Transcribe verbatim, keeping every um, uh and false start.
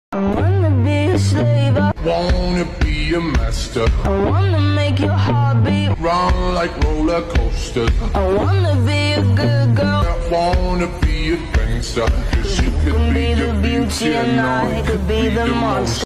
I wanna be a slave, I wanna be a master. I wanna make your heart beat, run like roller coasters. I wanna be a good girl, I wanna be a gangster. Cause you could be the beauty and I could be the monster.